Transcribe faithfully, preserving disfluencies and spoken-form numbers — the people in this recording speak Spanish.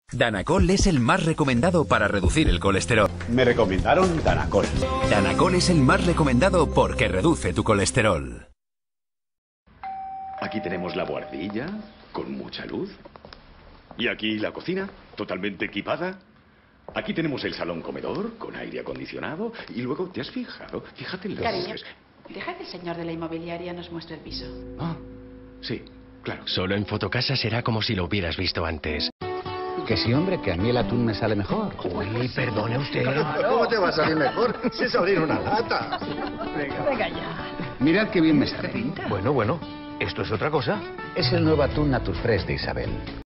Danacol es el más recomendado para reducir el colesterol. Me recomendaron Danacol. Danacol es el más recomendado porque reduce tu colesterol. Aquí tenemos la buhardilla, con mucha luz. Y aquí la cocina, totalmente equipada. Aquí tenemos el salón comedor, con aire acondicionado. Y luego, ¿te has fijado? Fíjate en las Cariño, luces. deja que el señor de la inmobiliaria nos muestre el piso. Ah, sí, claro. Solo en Fotocasa será como si lo hubieras visto antes. Que sí, hombre, que a mí el atún me sale mejor. Uy, perdone usted. ¿Cómo te va a salir mejor si es abrir una lata? Venga, venga ya. Mirad qué bien me sale. Bueno, bueno, ¿esto es otra cosa? Es el nuevo atún Naturfresh de Isabel.